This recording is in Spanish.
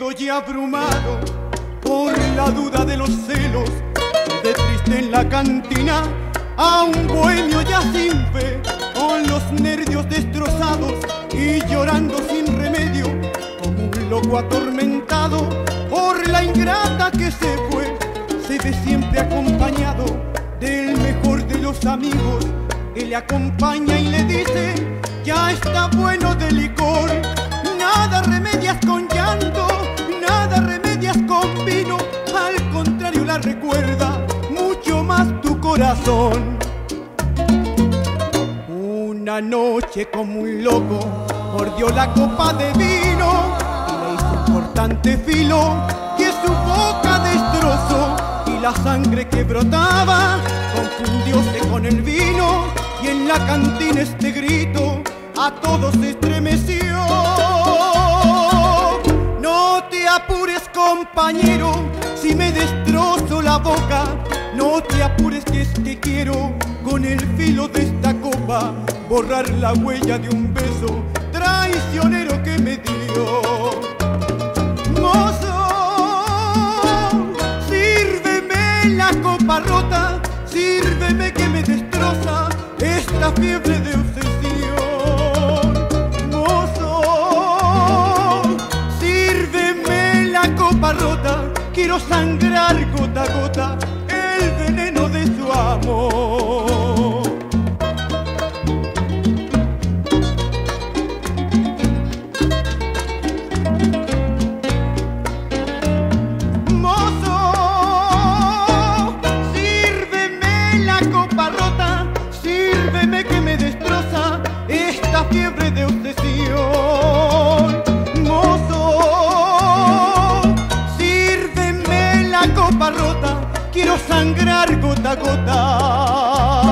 estoy abrumado por la duda de los celos, de triste en la cantina, a un bohemio ya sin fe, con los nervios destrozados y llorando sin remedio, como un loco atormentado por la ingrata que se fue. Se ve siempre acompañado del mejor de los amigos, que le acompaña y le dice: ya está bueno de licor, nada remedias con llanto, nada remedias con vino, al contrario la recuerda mucho más tu corazón. Una noche como un loco mordió la copa de vino y le hizo un cortante filo que su boca destrozó, y la sangre que brotaba confundióse con el vino, y en la cantina este grito a todos estremeció. No te apures, compañero, si me destrozo la boca, no te apures, que es que quiero con el filo de esta copa borrar la huella de un beso traicionero que me dio. Mozo, sírveme la copa rota, sírveme que me destroza esta fiebre de obsesión. Mozo, sírveme la copa rota, quiero sangrar gota a gota el veneno de su amor. Mozo, sírveme la copa rota, sírveme que me destroza esta fiebre de obsesión. Mozo, sírveme la copa rota, quiero sangrar gota a gota